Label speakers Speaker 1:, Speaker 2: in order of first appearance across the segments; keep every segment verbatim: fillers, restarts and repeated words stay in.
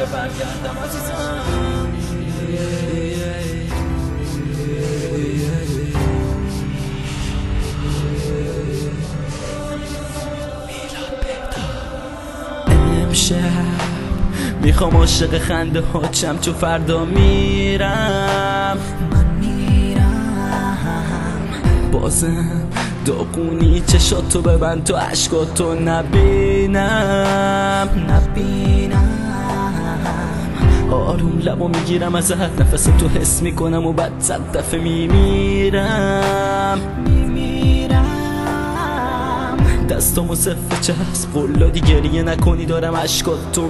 Speaker 1: برگردم عزیزم. امشب میخوام عاشق خنده ها چم، چو فردا میرم من میرم. بازم داغونی چشاتو ببند تو عشقاتو نبینم نبینم. آروم لبو میگیرم ازت، نفس تو حس میکنم و بعد صد دفعه میمیرم میمیرم. دستامو صفه چسب قلادی گریه نکنی، دارم عشقاتو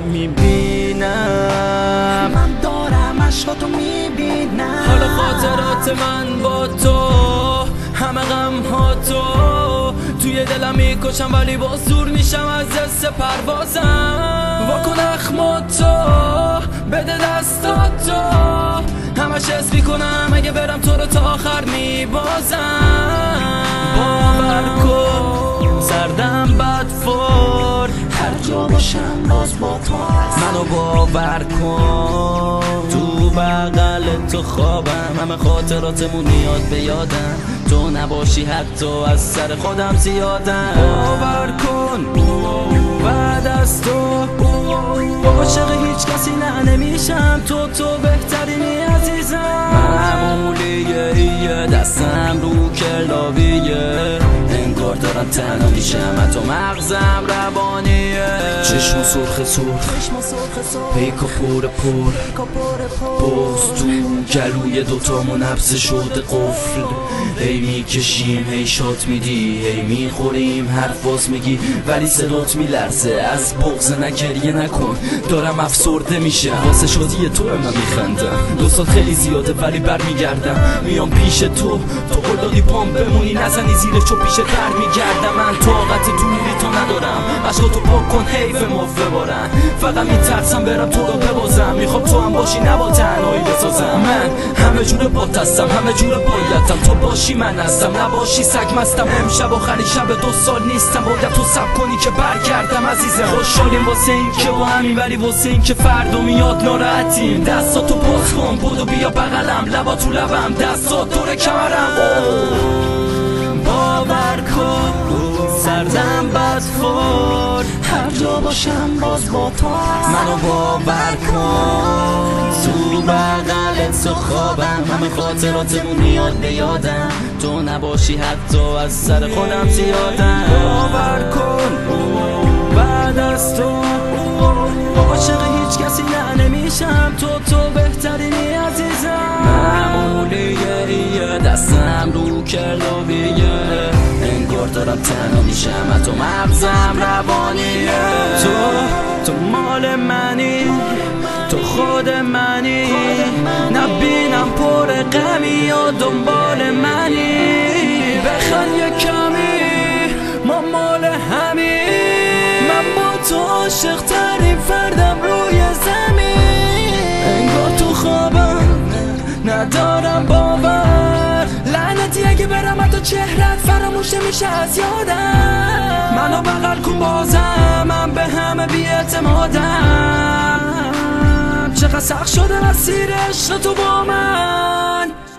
Speaker 1: میبینم من دارم عشقاتو میبینم. حالا خاطرات من با تو، همه غم ها تو توی دلم میکشم، ولی با زور میشم از دست پروازم. واکن اخماتو بده دستاتو، همش حس میکنم اگه برم تو رو تا آخر میبازم. باور کن سردم بد فور، هر جا باشم باز با تو هست. منو باور کن تو بغل تو خوابم، همه خاطراتمون میاد به یادم. تو نباشی حتی از سر خودم زیادم. باور کن بعد از تو عاشق هیچ کسی نه نمیشم، تو تو بهترینی عزیزم. معمولیه دستم رو کلاویه، انگار دارم تنها میشم، حتی مغزم روانیه. چشم سرخ سرخ پیک و پر پر باز تو گلوی دوتامون حبس شده قفل. هی میکشیم هی شات میدی، هی میخوریم حرف باز میگی، ولی صدات میلرزه از بغض. نگریه نکن دارم افسرده میشم، واسه شادی تو من میخندم. دو سال خیلی زیاده ولی برمیگردم، میام پیش تو تو قلادی پام بمونی، نزنی زیر چو پیش تر میگردم. من طاقت دوری تو ندارم، عشقاتو پاک کن حیف ما ببارن. فقط میترسم برم تو رو ببازم، میخوام تو هم باشی نبا تنهایی بسازم. من همه جور بات هستم، همه جور بایدم، تو باشی من هستم، نباشی سگ مستم. امشب آخرین شب دو سال نیستم، باید تو سب کنی که برگردم عزیزم. خوشحالیم واسه این که با همین، ولی واسه این که فردا میاد ناراحتیم. دستاتو باز کن بودو بیا بغلم، لبا تو لبم دستات دور کمرم. باور کن سردم بد فور، هر جا باشم باز با تو هست. منو باور کن تو بغل تو خوابم، همه خاطراتمون میاد به یادم. تو نباشی حتی از سر خودم زیادم. باور کن بعد از تو عاشق هیچ کسی نه نمیشم، تو تو بهترینی عزیزم. معمولیه دستم رو کلاویه، انگار دارم تنها میشم، حتی مغزم روانیه. تو تو مال منی، تو خود منی، نبینم پر غمی یا دنبال منی. بخند یه کمی ما مال همی، من با تو عاشق ترین فردم روی زمین. انگار تو خوابم ندارم باور، لعنتی اگه برم حتی چهرت فراموش میشه از یادم. منو بغل کن بازم، من به همه بی‌اعتمادم. چقدر سخت شده مسیر عشق تو با من.